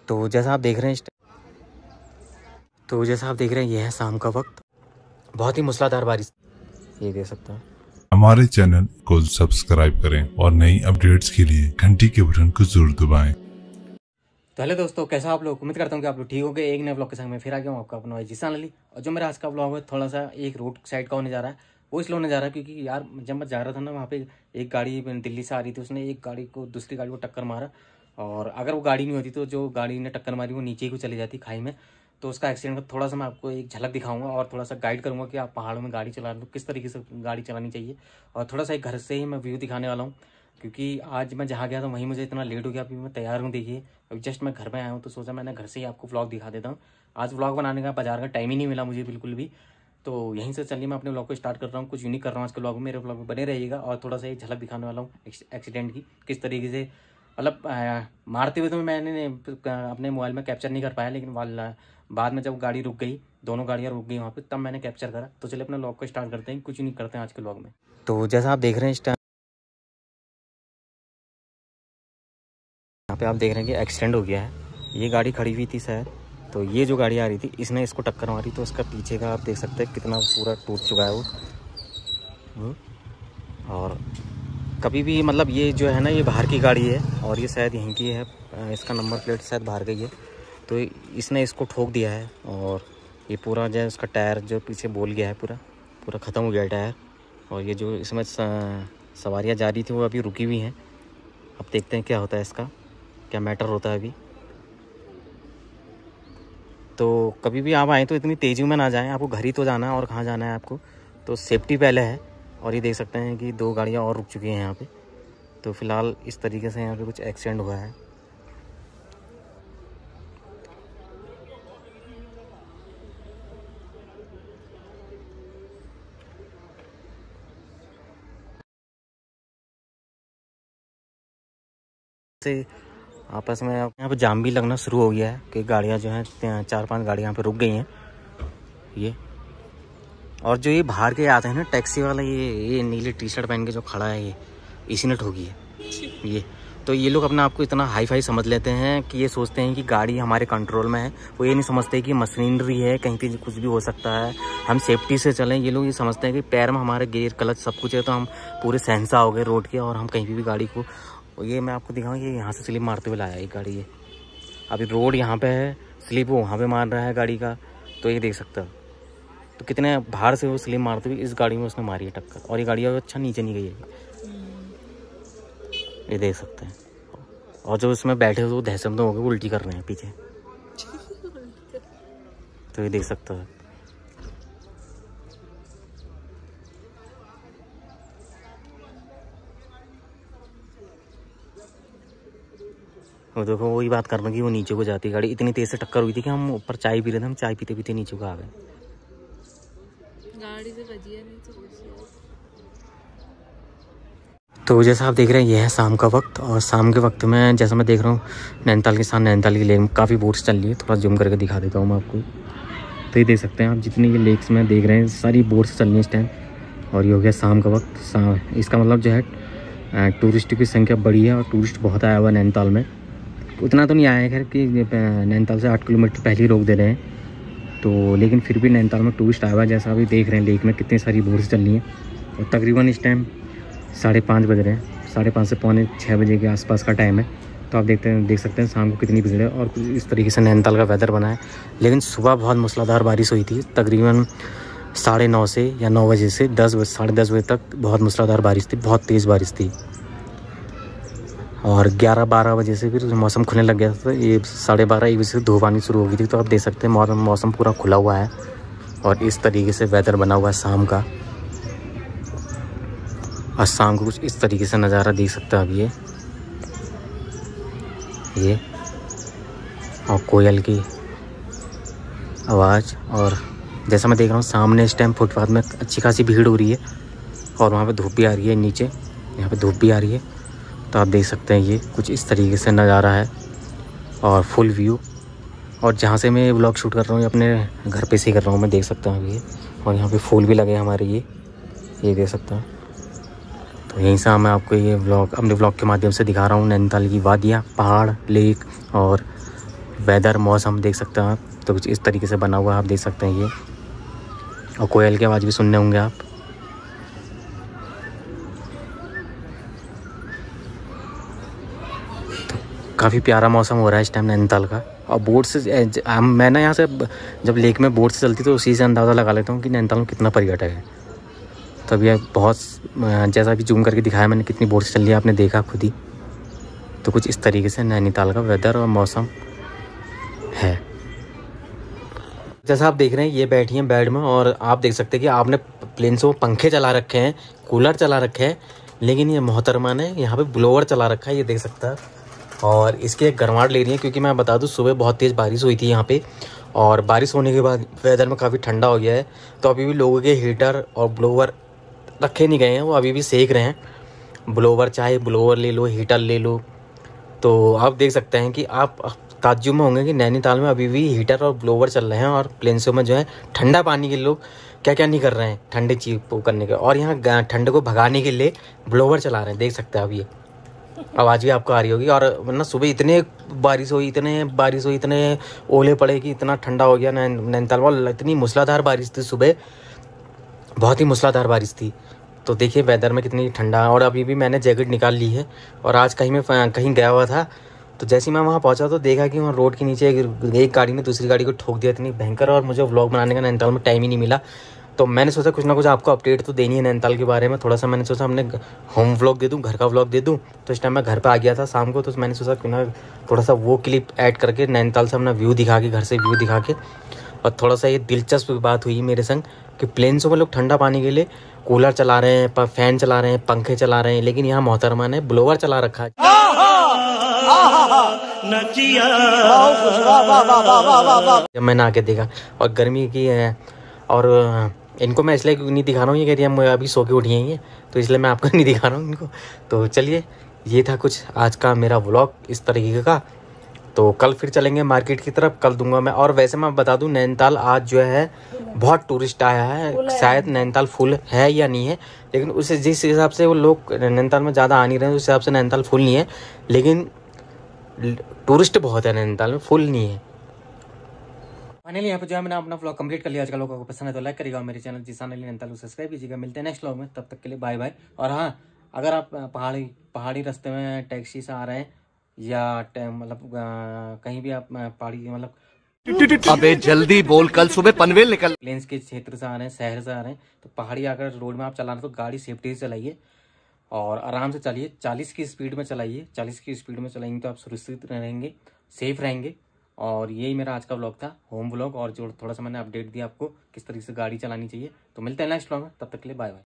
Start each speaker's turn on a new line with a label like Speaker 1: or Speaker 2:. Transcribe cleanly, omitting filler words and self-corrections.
Speaker 1: तो जैसा आप देख रहे हैं ये है शाम का वक्त, बहुत ही मूसलाधार बारिश, ये देख सकते हैं।
Speaker 2: हमारे चैनल को सब्सक्राइब करें और नई अपडेट्स के लिए घंटी के बटन को जरूर दबाएं।
Speaker 1: तो हेलो दोस्तों, कैसा आप लोग? उम्मीद करता हूँ कि आप लोग ठीक हो गए। एक नए ब्लॉग के संग मैं फिर आ गया हूँ, आपका अपना भाई जीसान अली। और जो मेरा आज का ब्लॉग है थोड़ा सा एक रोड साइड का होने जा रहा है। वो इसलिए होने जा रहा है क्योंकि यार जब मैं जा रहा था ना वहाँ पे एक गाड़ी दिल्ली से आ रही थी, उसने एक गाड़ी को दूसरी गाड़ी को टक्कर मारा। और अगर वो गाड़ी नहीं होती तो जो गाड़ी ने टक्कर मारी वो नीचे ही को चली जाती खाई में। तो उसका एक्सीडेंट का थोड़ा सा मैं आपको एक झलक दिखाऊंगा और थोड़ा सा गाइड करूँगा कि आप पहाड़ों में गाड़ी चला रहे हो किस तरीके से गाड़ी चलानी चाहिए। और थोड़ा सा एक घर से ही मैं व्यू दिखाने वाला हूँ, क्योंकि आज मैं जहाँ गया था वहीं मुझे इतना लेट हो गया। अभी मैं तैयार हूँ, देखिए अभी जस्ट मैं घर में आया हूँ, तो सोचा मैंने घर से ही आपको व्लॉग दिखा देता हूँ। आज व्लॉग बनाने का बाजार का टाइम ही नहीं मिला मुझे बिल्कुल भी। तो यहीं से चलिए मैं अपने व्लॉग को स्टार्ट कर रहा हूँ। कुछ यूनिक कर रहा हूँ आज के व्लॉग में, मेरे व्लॉग में बने रहिएगा। और थोड़ा सा एक झलक दिखाने वाला हूँ एक्सीडेंट की, किस तरीके से मतलब मारते हुए तो मैंने अपने मोबाइल में कैप्चर नहीं कर पाया, लेकिन बाद में जब गाड़ी रुक गई, दोनों गाड़ियाँ रुक गई वहाँ पे, तब मैंने कैप्चर करा। तो चलिए अपने व्लॉग को स्टार्ट करते हैं, कुछ यूनिक करते हैं आज के व्लॉग में। तो जैसा आप देख रहे हैं इस टाइम यहाँ पे आप देख रहे हैं कि एक्सीडेंट हो गया है। ये गाड़ी खड़ी हुई थी शायद, तो ये जो गाड़ी आ रही थी इसने इसको टक्कर मारी, तो उसका पीछे का आप देख सकते हैं कितना पूरा टूट चुका है वो। और कभी भी मतलब ये जो है ना ये बाहर की गाड़ी है और ये शायद यहीं की है, इसका नंबर प्लेट शायद बाहर गई है। तो इसने इसको ठोक दिया है और ये पूरा जो है उसका टायर जो पीछे बोल गया है, पूरा ख़त्म हो गया है टायर। और ये जो इसमें सवारियाँ जा रही थी वो अभी रुकी हुई हैं। अब देखते हैं क्या होता है, इसका क्या मैटर होता है अभी। तो कभी भी आप आएँ तो इतनी तेज़ी में ना जाएं, आपको घर ही तो जाना है और कहाँ जाना है आपको, तो सेफ्टी पहले है। और ये देख सकते हैं कि 2 गाड़ियाँ और रुक चुकी हैं यहाँ पे। तो फिलहाल इस तरीके से यहाँ पे कुछ एक्सीडेंट हुआ है। से आपस में यहाँ पे जाम भी लगना शुरू हो गया है कि गाड़ियाँ जो हैं 4-5 गाड़ियाँ यहाँ पे रुक गई हैं ये। और जो ये बाहर के आते हैं ना टैक्सी वाला, ये नीली टी शर्ट पहन के जो खड़ा है, ये इसी ने ठोकी है ये। तो ये लोग अपने आप को इतना हाई फाई समझ लेते हैं कि ये सोचते हैं कि गाड़ी हमारे कंट्रोल में है। वो ये नहीं समझते कि मशीनरी है, कहीं पे कुछ भी हो सकता है, हम सेफ्टी से चलें। ये लोग ये समझते हैं कि पैर में हमारे गियर क्लच सब कुछ है, तो हम पूरे शहंशाह हो गए रोड के और हम कहीं भी गाड़ी को। ये मैं आपको दिखाऊँ, ये यहाँ से स्लिप मारते हुए लाया एक गाड़ी। ये अभी रोड यहाँ पे है, स्लिप वो वहाँ पे मार रहा है गाड़ी का, तो ये देख सकते हो। तो कितने बाहर से वो स्लिप मारते हुए इस गाड़ी में उसने मारी है टक्कर, और ये गाड़ी अच्छा नीचे नहीं गई है, ये देख सकते हैं। और जो उसमें बैठे हुए वो दहशत हो गए, उल्टी कर रहे हैं पीछे, तो ये देख सकते हो। वो देखो वही बात कर रहे हैं कि वो नीचे को जाती है गाड़ी। इतनी तेज से टक्कर हुई थी कि हम ऊपर चाय पी रहे थे, हम चाय पीते पीते नीचे को आ गए।
Speaker 3: गाड़ी से बजी है नहीं
Speaker 1: तो जैसा आप देख रहे हैं ये है शाम का वक्त, और शाम के वक्त में जैसा मैं देख रहा हूँ नैनीताल के साथ नैनीताल की लेक में काफ़ी बोट्स चल रही है। थोड़ा जूम करके दिखा देता हूँ मैं आपको। तो ये देख सकते हैं आप, जितनी ये लेक्स में देख रहे हैं सारी बोट्स चल रही हैं इस टाइम। और ये हो गया शाम का वक्त। इसका मतलब जो है टूरिस्ट की संख्या बढ़ी है और टूरिस्ट बहुत आया हुआ है नैनीताल में। उतना तो नहीं आया है खैर कि नैनीताल से 8 किलोमीटर पहले ही रोक दे रहे हैं, तो लेकिन फिर भी नैनीताल में टूरिस्ट आया हुआ है। जैसा अभी देख रहे हैं लेक में कितनी सारी बोट्स चल रही हैं। और तकरीबन इस टाइम 5:30 बज रहे हैं, 5:30 से 5:45 बजे के आसपास का टाइम है। तो आप देख सकते हैं शाम को कितनी भीड़ है। और इस तरीके से नैनीताल का वेदर बना है। लेकिन सुबह बहुत मूसलाधार बारिश हुई थी, तकरीबन 9:30 से या 9 बजे से 10 साढ़े 10 बजे तक बहुत मूसलाधार बारिश थी, बहुत तेज़ बारिश थी। और 11-12 बजे से फिर मौसम खुलने लग गया था। ये 12:30-1 बजे से धूप आनी शुरू हो गई थी। तो आप देख सकते हैं मौसम पूरा खुला हुआ है और इस तरीके से वेदर बना हुआ है शाम का। और शाम को कुछ इस तरीके से नज़ारा देख सकते हैं अब ये और कोयल की आवाज़। और जैसा मैं देख रहा हूँ सामने इस टाइम फुटपाथ में अच्छी खासी भीड़ हो रही है और वहाँ पे धूप भी आ रही है, नीचे यहाँ पे धूप भी आ रही है। तो आप देख सकते हैं ये कुछ इस तरीके से नज़ारा है और फुल व्यू। और जहाँ से मैं व्लॉग शूट कर रहा हूँ ये अपने घर पे से ही कर रहा हूँ, मैं देख सकता हूँ ये। और यहाँ पे फूल भी लगे हमारे, ये देख सकता हूँ। तो यहीं से मैं आपको ये व्लॉग अपने व्लॉग के माध्यम से दिखा रहा हूँ नैनीताल की वादियाँ, पहाड़, लेक और वेदर मौसम देख सकते हैं आप, तो कुछ इस तरीके से बना हुआ है, आप देख सकते हैं ये। और कोयल की आवाज़ भी सुनने होंगे आप। तो काफ़ी प्यारा मौसम हो रहा है इस टाइम नैनीताल का। और बोट से मैंने यहाँ से जब लेक में बोट से चलती तो उसी से अंदाज़ा लगा लेता हूँ कि नैनीताल में कितना पर्यटक है। तो अभी बहुत जैसा भी जूम करके दिखाया मैंने, कितनी बोट से चल रही है आपने देखा खुद ही। तो कुछ इस तरीके से नैनीताल का वेदर और मौसम है। जैसा आप देख रहे हैं ये बैठी हैं बेड में, और आप देख सकते हैं कि आपने प्लेन से वो पंखे चला रखे हैं, कूलर चला रखे हैं, लेकिन ये मोहतरमा ने यहाँ पे ब्लोअर चला रखा है, ये देख सकता है। और इसकी एक गर्माहट ले रही है, क्योंकि मैं बता दूं सुबह बहुत तेज़ बारिश हुई थी यहाँ पे, और बारिश होने के बाद वेदर में काफ़ी ठंडा हो गया है। तो अभी भी लोगों के हीटर और ब्लोअर रखे नहीं गए हैं, वो अभी भी सेक रहे हैं। ब्लोअर चाहे ब्लोअर ले लो, हीटर ले लो। तो आप देख सकते हैं कि आप ताज्जुब में होंगे कि नैनीताल में अभी भी हीटर और ब्लोअर चल रहे हैं, और प्लेन्सों में जो है ठंडा पानी के लोग क्या क्या नहीं कर रहे हैं ठंडे चीज को करने के, और यहाँ ठंड को भगाने के लिए ब्लोअर चला रहे हैं। देख सकते हैं आप, ये आवाज़ भी आपको आ रही होगी। और वरना सुबह इतने बारिश हुई, इतने ओले पड़े कि इतना ठंडा हो गया नैनीताल में। इतनी मूसलाधार बारिश थी सुबह, बहुत ही मूसलाधार बारिश थी। तो देखिए वेदर में कितनी ठंडा। और अभी भी मैंने जैकेट निकाल ली है, और आज कहीं गया हुआ था, तो जैसे ही मैं वहाँ पहुँचा तो देखा कि वहाँ रोड के नीचे एक गाड़ी ने दूसरी गाड़ी को ठोक दिया, इतनी भयंकर। और मुझे व्लॉग बनाने का नैनीताल में टाइम ही नहीं मिला। तो मैंने सोचा कुछ ना कुछ आपको अपडेट तो देनी है नैनीताल के बारे में। थोड़ा सा मैंने सोचा हमने होम व्लॉग दे दूँ, घर का व्लॉग दे दूँ। तो इस टाइम मैं घर पर आ गया था शाम को, तो मैंने सोचा क्यों ना थोड़ा सा वो क्लिप ऐड करके नैनीताल से अपना व्यू दिखा के, घर से व्यू दिखा के। और थोड़ा सा ये दिलचस्प बात हुई मेरे संग कि प्लेन्सों में लोग ठंडा पानी के लिए कूलर चला रहे हैं, फैन चला रहे हैं, पंखे चला रहे हैं, लेकिन यहाँ मोहतरमा ने ब्लोअर चला रखा है। जब मैंने आके देखा, और गर्मी की है, और इनको मैं इसलिए नहीं दिखा रहा हूँ, ये कह रही है मैं अभी सो के उठी हैं ये, तो इसलिए मैं आपको नहीं दिखा रहा हूँ इनको। तो चलिए, ये था कुछ आज का मेरा व्लॉग इस तरीके का। तो कल फिर चलेंगे मार्केट की तरफ, कल दूंगा मैं। और वैसे मैं बता दूं नैनीताल आज जो है बहुत टूरिस्ट आया है, शायद नैनीताल फुल है या नहीं है, लेकिन उसे जिस हिसाब से वो लोग नैनीताल में ज़्यादा आ नहीं रहे हैं, उस हिसाब से नैनीताल फुल नहीं है। लेकिन टूरिस्ट बहुत है नैनीताल में, फुल नहीं है। फाइनली यहाँ पे जो है मैंने अपना व्लॉग कंप्लीट कर लिया। आज का लोगों को पसंद है तो लाइक करिएगा, मेरे चैनल जीसान अली नैनीताल को सब्सक्राइब कीजिएगा। मिलते हैं नेक्स्ट व्लॉग में, तब तक के लिए बाय बाय। और हाँ, अगर आप पहाड़ी रास्ते में टैक्सी से आ रहे हैं, या मतलब कहीं भी आप पहाड़ी मतलब
Speaker 3: अबे जल्दी बोल, कल सुबह पनवेल निकल।
Speaker 1: प्लेन्स के क्षेत्र से आ रहे हैं, शहर से आ रहे हैं, तो पहाड़ी अगर रोड में आप चला रहे हैं तो गाड़ी सेफ्टी से चलाइए और आराम से चलिए। 40 की स्पीड में चलाइए। 40 की स्पीड में चलाएंगे तो आप सुरक्षित रहेंगे, सेफ रहेंगे। और यही मेरा आज का व्लॉग था, होम व्लॉग, और जो थोड़ा सा मैंने अपडेट दिया आपको किस तरीके से गाड़ी चलानी चाहिए। तो मिलते हैं नेक्स्ट व्लॉग में, तब तक के लिए बाय बाय।